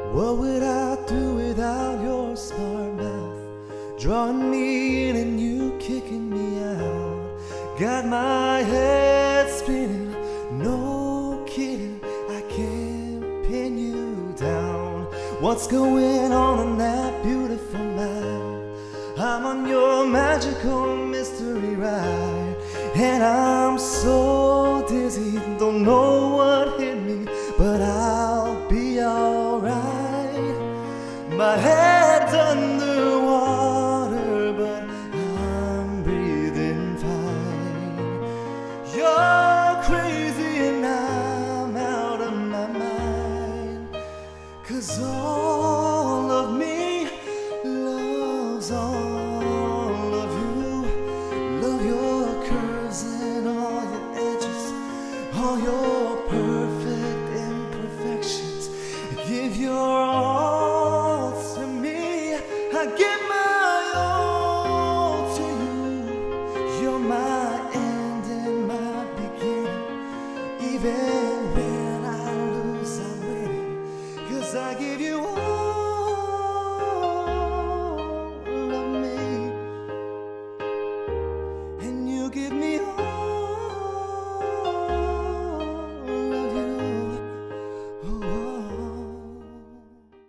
What would I do without your smart mouth? Drawing me in and you kicking me out. Got my head spinning, no kidding, I can't pin you down. What's going on in that beautiful mind? I'm on your magical mystery ride, and I'm so dizzy, don't know what hit me, but I'll be alright. My head's underwater, but I'm breathing fine. You're crazy and I'm out of my mind, 'cause all of me loves all of you. Love your curves and all your edges, all your perfect imperfections. Give your all to me, I give my all to you. You're my end and my beginning. Even when I lose, I'm winning, 'cause I give you all of me, and you give me